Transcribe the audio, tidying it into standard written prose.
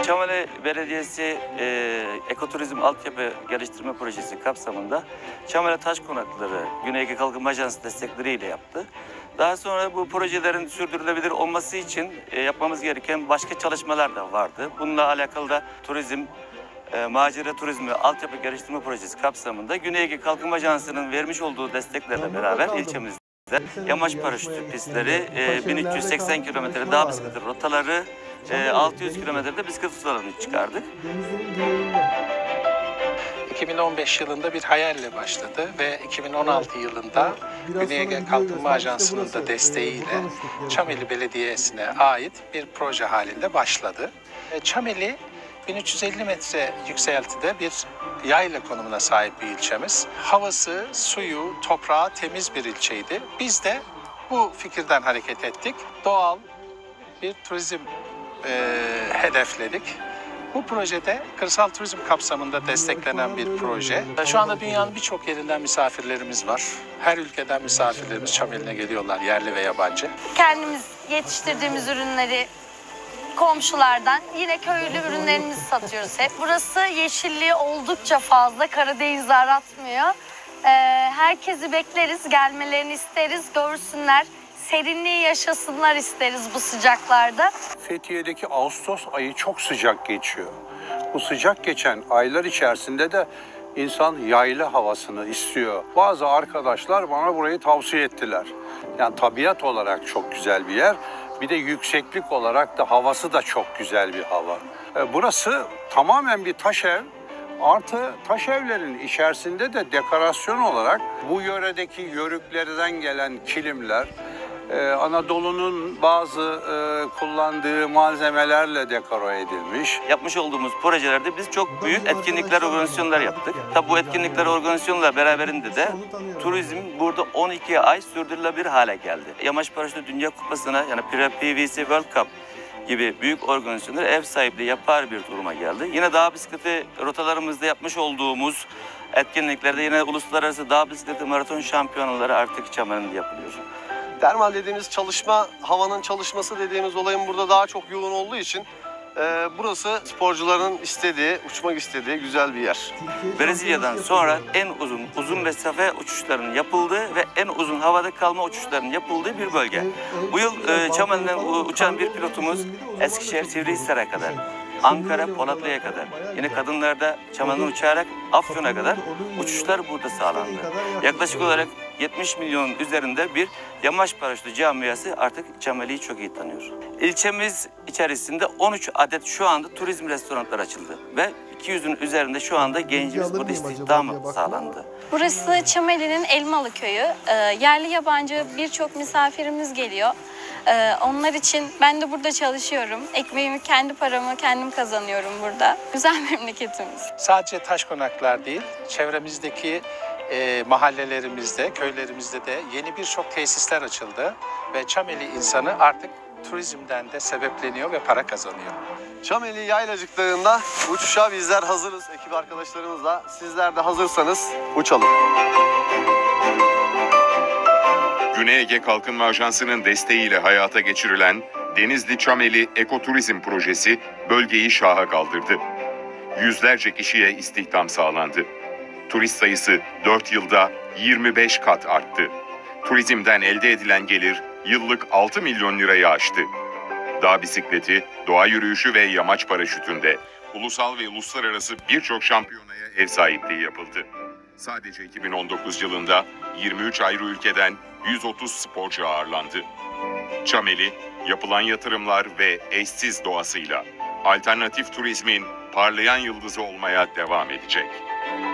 Çameli Belediyesi Ekoturizm Altyapı Geliştirme Projesi kapsamında Çameli Taş Konakları Güney Ege Kalkınma Ajansı destekleriyle yaptı. Daha sonra bu projelerin sürdürülebilir olması için yapmamız gereken başka çalışmalar da vardı. Bununla alakalı da Macera Turizmi Altyapı Geliştirme Projesi kapsamında Güney Ege Kalkınma Ajansı'nın vermiş olduğu desteklerle beraber ilçemizde yamaç paraşütü pistleri, 1380 kilometre dağ bisikleti rotaları, 600 kilometrede bisiklet rotalarını çıkardık. 2015 yılında bir hayalle başladı ve 2016 yılında Güney Ege Kalkınma Ajansı'nın da desteğiyle Çameli Belediyesi'ne ait bir proje halinde başladı. Çameli 1350 metre yükseltide bir yayla konumuna sahip bir ilçemiz. Havası, suyu, toprağı temiz bir ilçeydi. Biz de bu fikirden hareket ettik. Doğal bir turizm hedefledik. Bu projede kırsal turizm kapsamında desteklenen bir proje. Şu anda dünyanın birçok yerinden misafirlerimiz var. Her ülkeden misafirlerimiz Çameli'ne geliyorlar, yerli ve yabancı. Kendimiz yetiştirdiğimiz ürünleri komşulardan, yine köylü ürünlerimizi satıyoruz hep. Burası yeşilliği oldukça fazla, Karadeniz aratmıyor. Herkesi bekleriz, gelmelerini isteriz, görsünler. Serinliği yaşasınlar isteriz bu sıcaklarda. Fethiye'deki Ağustos ayı çok sıcak geçiyor. Bu sıcak geçen aylar içerisinde de insan yayla havasını istiyor. Bazı arkadaşlar bana burayı tavsiye ettiler. Yani tabiat olarak çok güzel bir yer. Bir de yükseklik olarak da havası da çok güzel bir hava. Burası tamamen bir taş ev. Artı taş evlerin içerisinde de dekorasyon olarak bu yöredeki yörüklerden gelen kilimler, Anadolu'nun bazı kullandığı malzemelerle dekore edilmiş. Yapmış olduğumuz projelerde biz çok büyük etkinlikler, organizasyonlar yaptık. Tabi bu etkinlikler, organizasyonlar beraberinde de turizm burada 12 ay sürdürülebilir hale geldi. Yamaç Paraşütü Dünya Kupası'na, yani PVC World Cup gibi büyük organizasyonlar ev sahipliği yapar bir duruma geldi. Yine dağ bisikleti rotalarımızda yapmış olduğumuz etkinliklerde yine uluslararası dağ bisikleti maraton şampiyonaları artık Çameli'nde yapılıyor. Termal dediğimiz çalışma, havanın çalışması dediğimiz olayın burada daha çok yoğun olduğu için burası sporcuların istediği, uçmak istediği güzel bir yer. Brezilya'dan sonra en uzun mesafe uçuşlarının yapıldığı ve en uzun havada kalma uçuşlarının yapıldığı bir bölge. Bu yıl Çameli'den uçan bir pilotumuz Eskişehir Sivrihisar'a kadar, Ankara Polatlı'ya kadar, yine kadınlarda Çameli'den uçarak Afyon'a kadar uçuşlar burada sağlandı. Yaklaşık olarak 70 milyonun üzerinde bir yamaç paraşütü camiası artık Çameli'yi çok iyi tanıyor. İlçemiz içerisinde 13 adet şu anda turizm restoranları açıldı ve 200'ün üzerinde şu anda gencimiz burada istihdam sağlandı. Burası Çameli'nin Elmalı Köyü. Yerli yabancı birçok misafirimiz geliyor. Onlar için ben de burada çalışıyorum. Ekmeğimi, kendi paramı kendim kazanıyorum burada. Güzel memleketimiz. Sadece taş konaklar değil, çevremizdeki mahallelerimizde, köylerimizde de yeni birçok tesisler açıldı. Ve Çameli insanı artık turizmden de sebepleniyor ve para kazanıyor. Çameli Yaylacıkları'nda uçuşa bizler hazırız ekip arkadaşlarımızla. Sizler de hazırsanız uçalım. Güney Ege Kalkınma Ajansı'nın desteğiyle hayata geçirilen Denizli Çameli Ekoturizm Projesi bölgeyi şaha kaldırdı. Yüzlerce kişiye istihdam sağlandı. Turist sayısı 4 yılda 25 kat arttı. Turizmden elde edilen gelir yıllık 6 milyon lirayı aştı. Dağ bisikleti, doğa yürüyüşü ve yamaç paraşütünde ulusal ve uluslararası birçok şampiyonaya ev sahipliği yapıldı. Sadece 2019 yılında 23 ayrı ülkeden 130 sporcu ağırlandı. Çameli, yapılan yatırımlar ve eşsiz doğasıyla alternatif turizmin parlayan yıldızı olmaya devam edecek.